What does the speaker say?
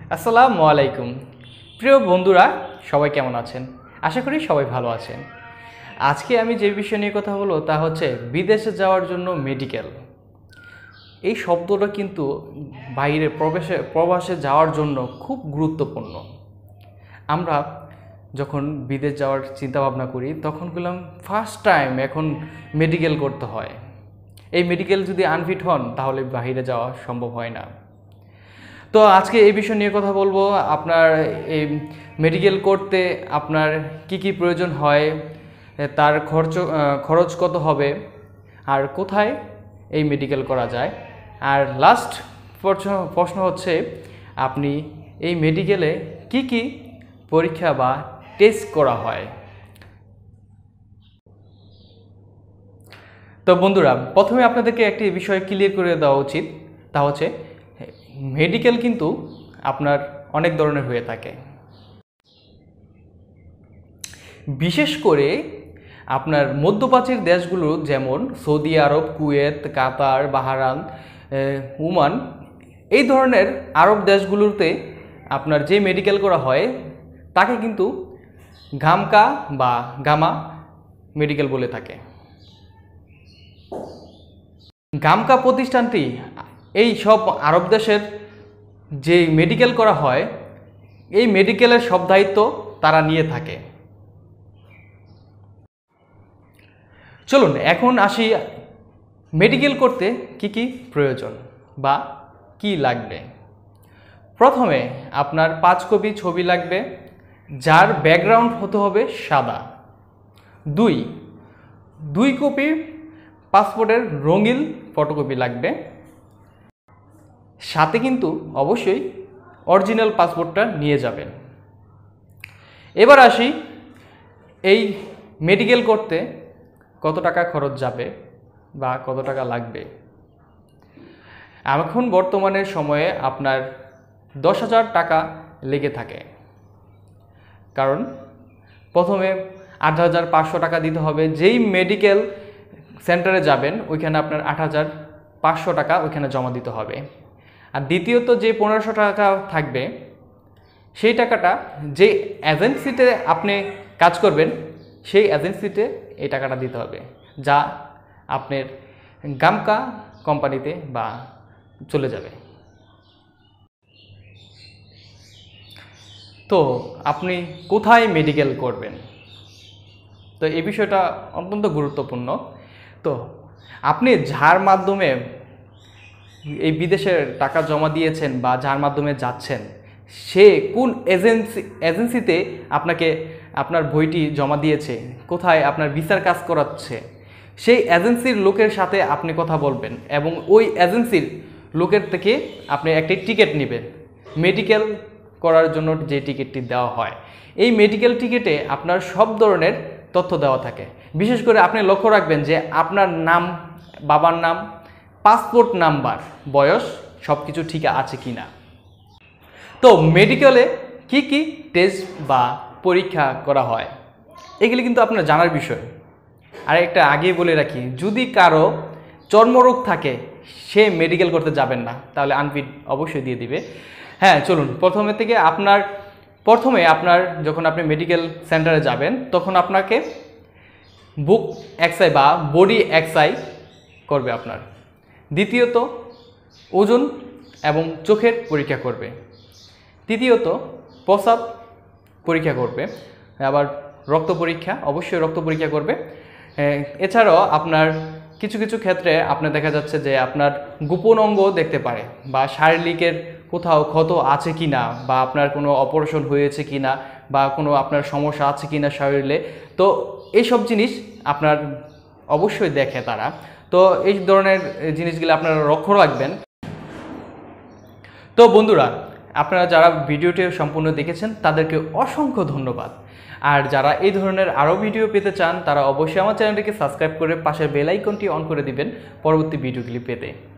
আসসালামু আলাইকুম। প্রিয় বন্ধুরা, সবাই কেমন আছেন? আশা করি সবাই ভালো আছেন। আজকে আমি যে বিষয় নিয়ে কথা বলবো তা হচ্ছে বিদেশে যাওয়ার জন্য মেডিকেল। এই শব্দটা কিন্তু বাইরে প্রবাসে যাওয়ার জন্য খুব গুরুত্বপূর্ণ। আমরা যখন বিদেশ যাওয়ার চিন্তা ভাবনা করি তখন বললাম ফার্স্ট টাইম এখন মেডিকেল করতে হয়। এই মেডিকেল যদি আনফিট হন তাহলে বাইরে যাওয়া সম্ভব হয় না। তো আজকে এই বিষয় নিয়ে কথা বলবো। আপনার এই মেডিকেল করতে আপনার কি কি প্রয়োজন হয়, তার খরচ কত হবে, আর কোথায় এই মেডিকেল করা যায়, আর লাস্ট প্রশ্ন হচ্ছে আপনি এই মেডিকেলে কি কি পরীক্ষা বা টেস্ট করা হয়। তো বন্ধুরা, প্রথমে আপনাদেরকে একটি বিষয় ক্লিয়ার করে দেওয়া উচিত, তা হচ্ছে মেডিকেল কিন্তু আপনার অনেক ধরনের হয়ে থাকে। বিশেষ করে আপনার মধ্যপ্রাচ্যের দেশগুলো যেমন সৌদি আরব, কুয়েত, কাতার, বাহরাইন, ওমান, এই ধরনের আরব দেশগুলোতে আপনার যে মেডিকেল করা হয় তাকে কিন্তু গামকা বা গামা মেডিকেল বলে থাকে। গামকা প্রতিষ্ঠানটি এই সব আরব দেশের যে মেডিকেল করা হয় এই মেডিকেলের সব দায়িত্ব তারা নিয়ে থাকে। চলুন এখন আসি মেডিকেল করতে কি কি প্রয়োজন বা কি লাগবে। প্রথমে আপনার 5 কপি ছবি লাগবে, যার ব্যাকগ্রাউন্ড হতে হবে সাদা। 2 কপি পাসপোর্টের রঙিন ফটোকপি লাগবে। সাথে কিন্তু অবশ্যই অরিজিনাল পাসপোর্টটা নিয়ে যাবেন। এবার আসি এই মেডিকেল করতে কত টাকা খরচ যাবে বা কত টাকা লাগবে। এখন বর্তমানে সময়ে আপনার 10,000 টাকা লেগে থাকে, কারণ প্রথমে 8,500 টাকা দিতে হবে। যেই মেডিকেল সেন্টারে যাবেন ওইখানে আপনার 8,500 টাকা ওইখানে জমা দিতে হবে। আর দ্বিতীয়ত যে 1500 টাকা থাকবে সেই টাকাটা যে এজেন্সিতে আপনি কাজ করবেন সেই এজেন্সিতে এই টাকাটা দিতে হবে, যা আপনার গামকা কোম্পানিতে বা চলে যাবে। তো আপনি কোথায় মেডিকেল করবেন, তো এই বিষয়টা অত্যন্ত গুরুত্বপূর্ণ। তো আপনি যার মাধ্যমে এই বিদেশের টাকা জমা দিয়েছেন বা যার মাধ্যমে যাচ্ছেন সে কোন এজেন্সিতে আপনাকে আপনার বইটি জমা দিয়েছে, কোথায় আপনার ভিসার কাজ করাচ্ছে, সেই এজেন্সির লোকের সাথে আপনি কথা বলবেন এবং ওই এজেন্সির লোকের থেকে আপনি একটি টিকিট নেবেন। মেডিকেল করার জন্য যে টিকিটটি দেওয়া হয় এই মেডিকেল টিকিটে আপনার সব ধরনের তথ্য দেওয়া থাকে। বিশেষ করে আপনি লক্ষ্য রাখবেন যে আপনার নাম, বাবার নাম, পাসপোর্ট নাম্বার, বয়স সব কিছু ঠিক আছে কি না। তো মেডিকেলে কি কি টেস্ট বা পরীক্ষা করা হয় এগুলি কিন্তু আপনার জানার বিষয়। আর একটা আগেই বলে রাখি, যদি কারো চর্মরোগ থাকে সে মেডিকেল করতে যাবেন না, তাহলে আনফিট অবশ্যই দিয়ে দিবে। হ্যাঁ, চলুন প্রথমে আপনার যখন আপনি মেডিকেল সেন্টারে যাবেন তখন আপনাকে বুক এক্সআই বা বডি এক্সআই করবে আপনার। দ্বিতীয়ত ওজন এবং চোখের পরীক্ষা করবে। তৃতীয়ত প্রস্রাব পরীক্ষা করবে। আবার রক্ত পরীক্ষা, অবশ্যই রক্ত পরীক্ষা করবে। এছাড়াও আপনার কিছু কিছু ক্ষেত্রে আপনার দেখা যাচ্ছে যে আপনার গোপন অঙ্গ দেখতে পারে বা শারীরিকের কোথাও ক্ষত আছে কি না, বা আপনার কোনো অপারেশন হয়েছে কি না, বা কোনো আপনার সমস্যা আছে কি না শরীরে। তো এইসব জিনিস আপনার অবশ্যই দেখে তারা। তো এই ধরনের জিনিসগুলো আপনারা লক্ষ্য রাখবেন। তো বন্ধুরা, আপনারা যারা ভিডিওটি সম্পূর্ণ দেখেছেন তাদেরকে অসংখ্য ধন্যবাদ। আর যারা এই ধরনের আরও ভিডিও পেতে চান তারা অবশ্যই আমার চ্যানেলটিকে সাবস্ক্রাইব করে পাশের বেল আইকনটি অন করে দিবেন পরবর্তী ভিডিওগুলি পেতে।